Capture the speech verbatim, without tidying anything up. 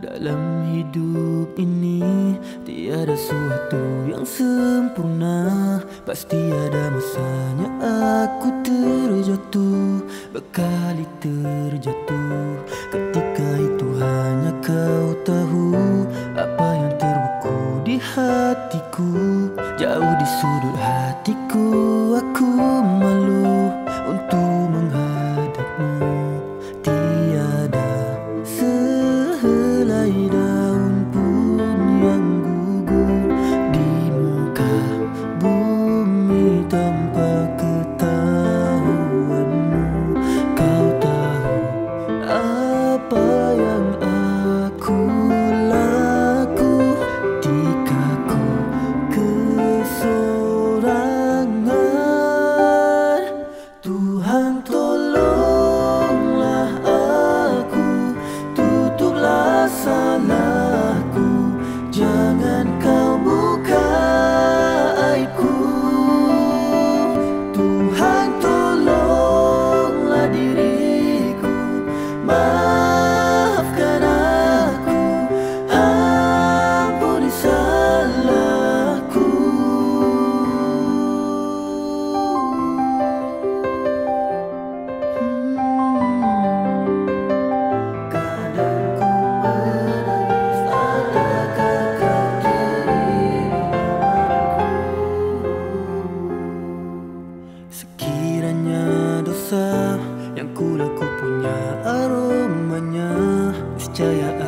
Dalam hidup ini tiada suatu yang sempurna. Pasti ada masanya aku terjatuh, berkali terjatuh. Ketika itu hanya kau tahu apa yang terbeku di hatiku. Jauh di sudut hatiku aku malu untuk menghadap-Mu. Tiada sehelai daun pun yang gugur di muka bumi tanpa ketahuan-Mu. Kau tahu apa yang aku laku ketika ku kesorangan. Tuhan tolonglah aku, tutuplah salahku, jangan kau buka aibku. Tuhan tolonglah diriku, maafkan aku, ampuni salahku. Kadang ku menangis, adakah kau teringat? Sekiranya dosa yang ku laku punya aromanya, niscaya